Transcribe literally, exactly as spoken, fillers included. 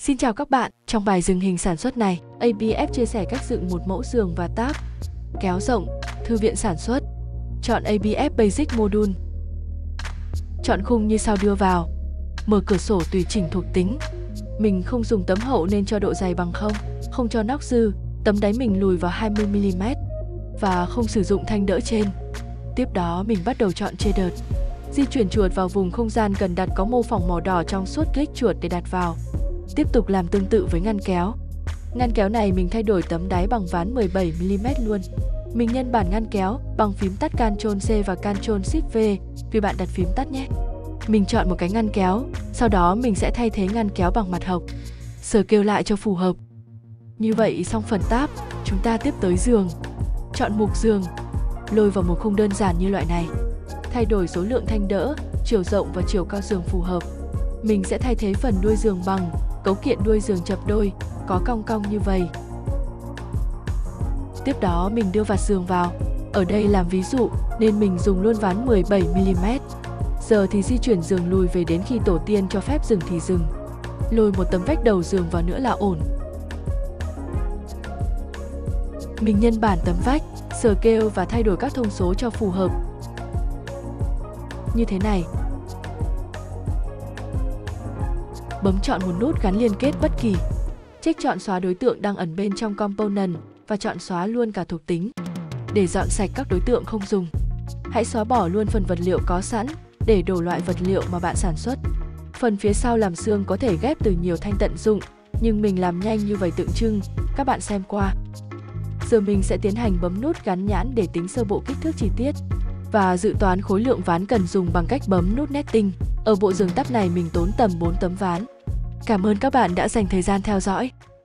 Xin chào các bạn, trong bài dựng hình sản xuất này, a bê ép chia sẻ cách dựng một mẫu giường và tab kéo rộng, thư viện sản xuất. Chọn a bê ép Basic Module. Chọn khung như sau đưa vào. Mở cửa sổ tùy chỉnh thuộc tính. Mình không dùng tấm hậu nên cho độ dày bằng không, không cho nóc dư, tấm đáy mình lùi vào hai mươi mi li mét và không sử dụng thanh đỡ trên. Tiếp đó mình bắt đầu chọn shader. Di chuyển chuột vào vùng không gian cần đặt có mô phỏng màu đỏ trong suốt, click chuột để đặt vào. Tiếp tục làm tương tự với ngăn kéo. Ngăn kéo này mình thay đổi tấm đáy bằng ván mười bảy mi li mét luôn. Mình nhân bản ngăn kéo bằng phím tắt Ctrl C và Ctrl Shift V vì bạn đặt phím tắt nhé. Mình chọn một cái ngăn kéo, sau đó mình sẽ thay thế ngăn kéo bằng mặt hộc. Scale lại cho phù hợp. Như vậy xong phần tab, chúng ta tiếp tới giường. Chọn mục giường, lôi vào một khung đơn giản như loại này. Thay đổi số lượng thanh đỡ, chiều rộng và chiều cao giường phù hợp. Mình sẽ thay thế phần đuôi giường bằng cấu kiện đuôi giường chập đôi, có cong cong như vậy. Tiếp đó mình đưa vạt giường vào. Ở đây làm ví dụ nên mình dùng luôn ván mười bảy mi li mét. Giờ thì di chuyển giường lùi về đến khi tổ tiên cho phép dừng thì dừng. Lôi một tấm vách đầu giường vào nữa là ổn. Mình nhân bản tấm vách, scale và thay đổi các thông số cho phù hợp. Như thế này. Bấm chọn một nút gắn liên kết bất kỳ. Check chọn xóa đối tượng đang ẩn bên trong component và chọn xóa luôn cả thuộc tính. Để dọn sạch các đối tượng không dùng, hãy xóa bỏ luôn phần vật liệu có sẵn để đổ loại vật liệu mà bạn sản xuất. Phần phía sau làm xương có thể ghép từ nhiều thanh tận dụng, nhưng mình làm nhanh như vậy tượng trưng, các bạn xem qua. Giờ mình sẽ tiến hành bấm nút gắn nhãn để tính sơ bộ kích thước chi tiết và dự toán khối lượng ván cần dùng bằng cách bấm nút Netting. Ở bộ giường tab này mình tốn tầm bốn tấm ván. Cảm ơn các bạn đã dành thời gian theo dõi.